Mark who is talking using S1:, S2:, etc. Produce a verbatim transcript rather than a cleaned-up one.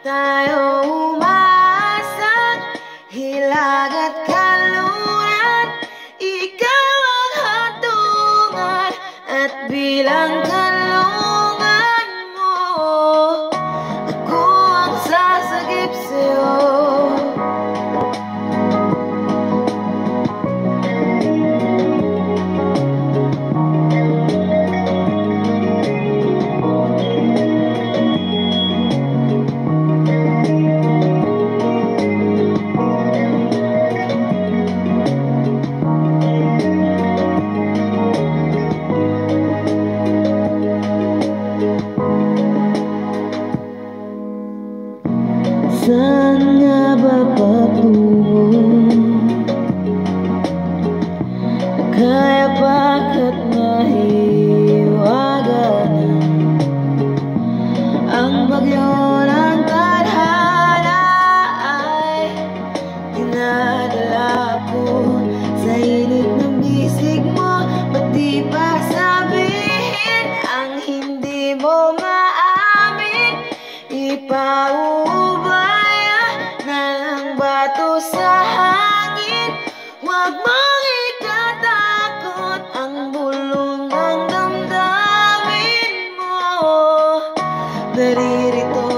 S1: tayo umaasang hilag at kalunan. Ikaw ang hatungan at bilang kalungan mo, ako ang sasagip sa'yo. Saan nga ba patungo? Kaya bakit nahiwagan ang bagyo ng tadhana ay dinadala ko sa init ng bisig mo? Ba't di pa sabihin ang hindi mo maamin? Ipauubaya na lang bato sa hangin. Huwag mong ikatakot ang bulong ng damdamin mo. Naririto